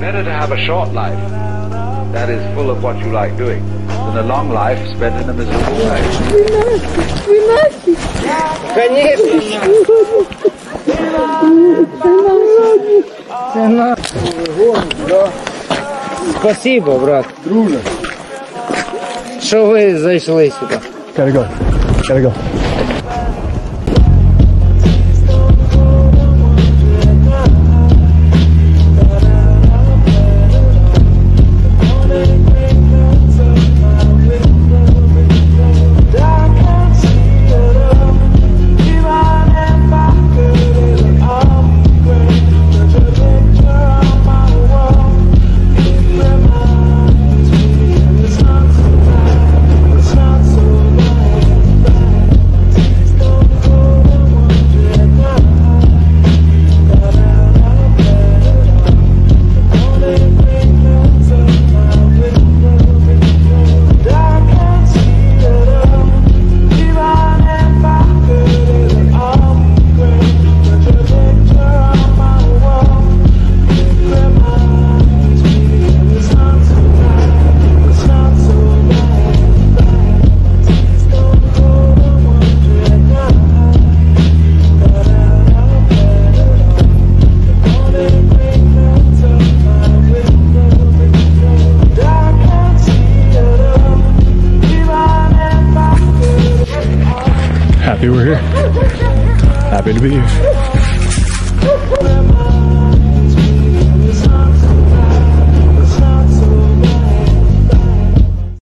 Better to have a short life that is full of what you like doing than a long life spent in a miserable way. Спасибо, брат. Друже. Що ви зайшли сюди? Gotta go. Gotta go. Happy we're here. Happy to be here.